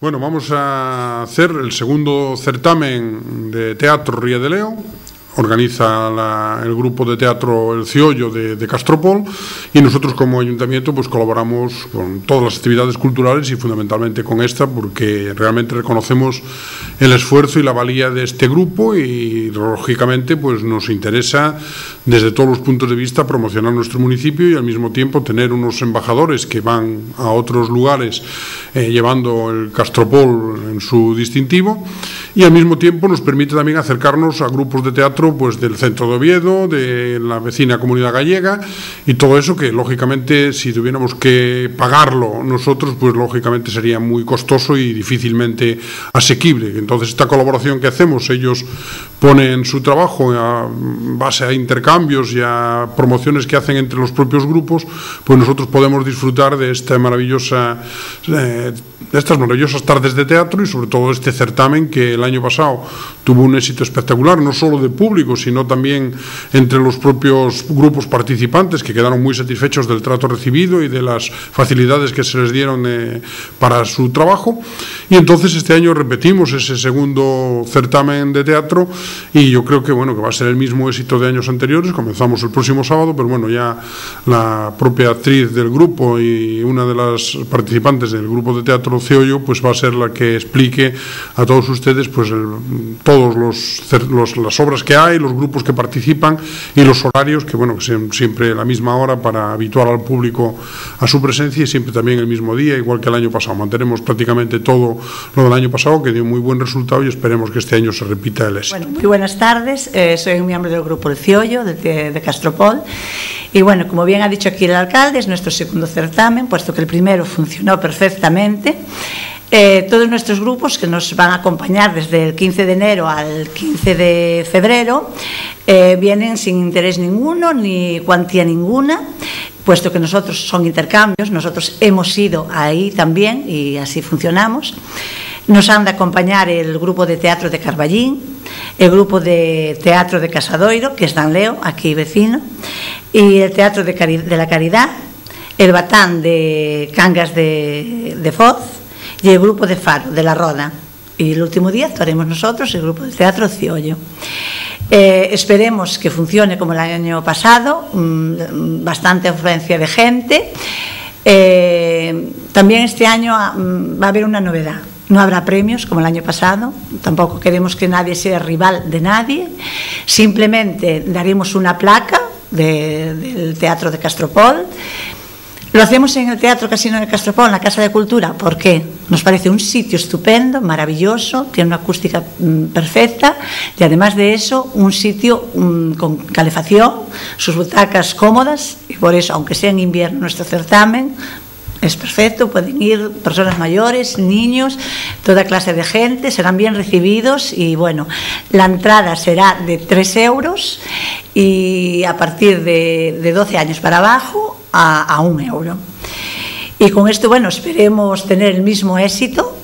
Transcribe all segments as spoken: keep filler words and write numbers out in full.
Bueno, vamos a hacer el segundo certamen de teatro Ría de Leo. Organiza la, el grupo de teatro El Ciollo de, de Castropol, y nosotros como ayuntamiento pues colaboramos con todas las actividades culturales y fundamentalmente con esta, porque realmente reconocemos el esfuerzo y la valía de este grupo y lógicamente pues nos interesa desde todos los puntos de vista promocionar nuestro municipio y al mismo tiempo tener unos embajadores que van a otros lugares eh, llevando el Castropol en su distintivo, y al mismo tiempo nos permite también acercarnos a grupos de teatro pues del centro de Oviedo, de la vecina Comunidad Gallega, y todo eso que lógicamente si tuviéramos que pagarlo nosotros pues lógicamente sería muy costoso y difícilmente asequible. Entonces esta colaboración que hacemos, ellos ponen su trabajo a base a intercambios y a promociones que hacen entre los propios grupos, pues nosotros podemos disfrutar de esta maravillosa eh, de estas maravillosas tardes de teatro y sobre todo este certamen que el año pasado tuvo un éxito espectacular, no solo de público, sino también entre los propios grupos participantes, que quedaron muy satisfechos del trato recibido y de las facilidades que se les dieron eh, para su trabajo. Y entonces este año repetimos ese segundo certamen de teatro y yo creo que bueno que va a ser el mismo éxito de años anteriores. Comenzamos el próximo sábado, pero bueno, ya la propia actriz del grupo y una de las participantes del grupo de teatro Ciollo pues va a ser la que explique a todos ustedes pues el, todos los, los las obras que hay, los grupos que participan y los horarios, que bueno, que sean siempre la misma hora para habituar al público a su presencia y siempre también el mismo día, igual que el año pasado. Mantenemos prácticamente todo lo del año pasado, que dio muy buen resultado, y esperemos que este año se repita el éxito. Bueno, muy buenas tardes, eh, soy un miembro del grupo El Ciollo de, de, de Castropol, y bueno, como bien ha dicho aquí el alcalde, es nuestro segundo certamen, puesto que el primero funcionó perfectamente. Eh, todos nuestros grupos que nos van a acompañar desde el quince de enero al quince de febrero eh, vienen sin interés ninguno ni cuantía ninguna, puesto que nosotros son intercambios, nosotros hemos ido ahí también y así funcionamos. Nos han de acompañar el grupo de teatro de Carballín, el grupo de teatro de Casadoiro, que es Dan Leo, aquí vecino, y el teatro de, Cari de la Caridad, el Batán de Cangas de, de Foz, y el grupo de Faro, de La Roda. Y el último día actuaremos nosotros, el grupo de teatro Ciollo. Eh, esperemos que funcione como el año pasado, mmm, bastante afluencia de gente. Eh, también este año mmm, va a haber una novedad. No habrá premios como el año pasado, tampoco queremos que nadie sea rival de nadie, simplemente daremos una placa de, del Teatro de Castropol. Lo hacemos en el Teatro Casino de Castropol, en la Casa de Cultura, porque nos parece un sitio estupendo, maravilloso, tiene una acústica mmm, perfecta y además de eso un sitio mmm, con calefacción, sus butacas cómodas, y por eso, aunque sea en invierno nuestro certamen, es perfecto, pueden ir personas mayores, niños, toda clase de gente, serán bien recibidos y bueno, la entrada será de tres euros y a partir de, de doce años para abajo a, a un euro. Y con esto, bueno, esperemos tener el mismo éxito.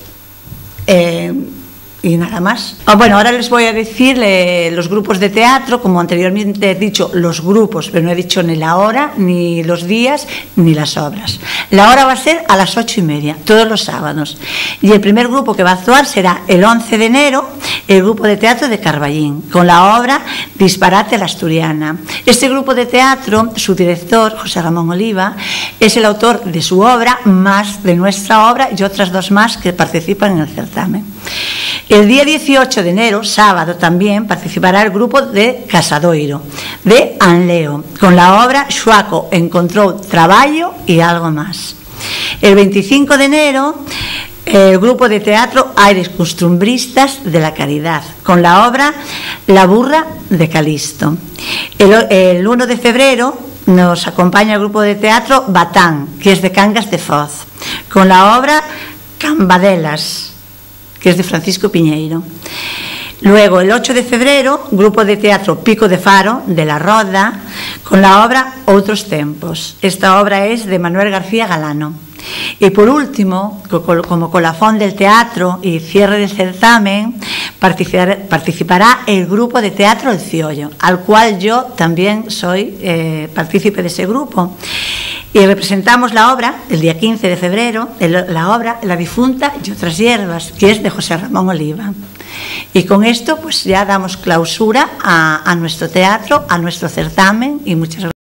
Eh, Y nada más. Ah, bueno, ahora les voy a decir eh, los grupos de teatro, como anteriormente he dicho, los grupos, pero no he dicho ni la hora, ni los días, ni las obras. La hora va a ser a las ocho y media, todos los sábados. Y el primer grupo que va a actuar será el once de enero, el grupo de teatro de Carballín, con la obra Disparate a la Asturiana. Este grupo de teatro, su director, José Ramón Oliva, es el autor de su obra, más de nuestra obra y otras dos más que participan en el certamen. El día dieciocho de enero, sábado también, participará el grupo de Casadoiro, de Anleo, con la obra Xuaco encontró traballo y algo más. El veinticinco de enero, el grupo de teatro Aires Costumbristas de la Caridad, con la obra La burra de Calisto. El, el uno de febrero nos acompaña el grupo de teatro Batán, que es de Cangas de Foz, con la obra Cambadelas, que es de Francisco Piñeiro. Luego, el ocho de febrero, grupo de teatro Pico de Faro, de La Roda, con la obra Outros Tempos. Esta obra es de Manuel García Galano. Y por último, como colofón del teatro y cierre del certamen, participará el grupo de teatro El Ciollo, al cual yo también soy eh, partícipe de ese grupo. Y representamos la obra el día quince de febrero, la obra La difunta y otras hierbas, que es de José Ramón Oliva. Y con esto pues ya damos clausura a, a nuestro teatro, a nuestro certamen, y muchas gracias.